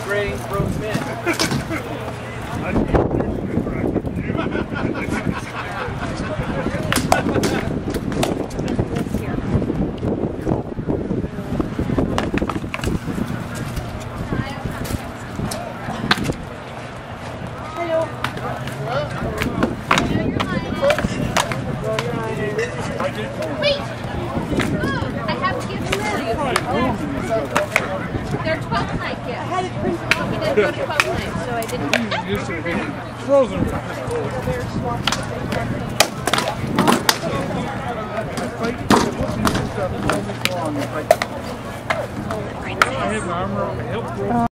Gray Bro Smith. Wait! I have to give them to you. They're 12th night gifts. I had it printed off. We didn't go to 12th night, so I didn't. Frozen. I have my armor on my hip.